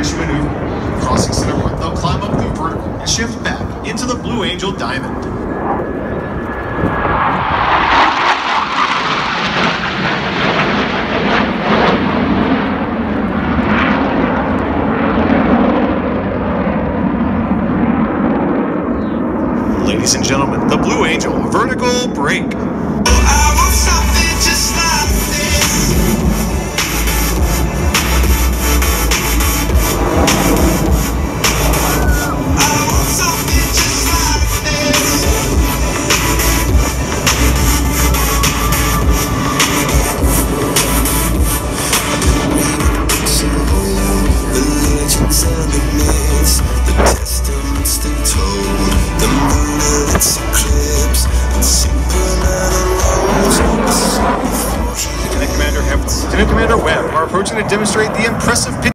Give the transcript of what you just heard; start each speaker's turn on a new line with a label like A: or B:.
A: finish maneuver. Crossing center point, they'll climb up through vertical and shift back into the Blue Angel Diamond. Ladies and gentlemen, the Blue Angel vertical break.
B: I want something just like this. I want something just like this. The legends and the myths, the testaments they told, the moon and its eclipse, and Superman arose.
A: Lieutenant Commander Webb are approaching to demonstrate the impressive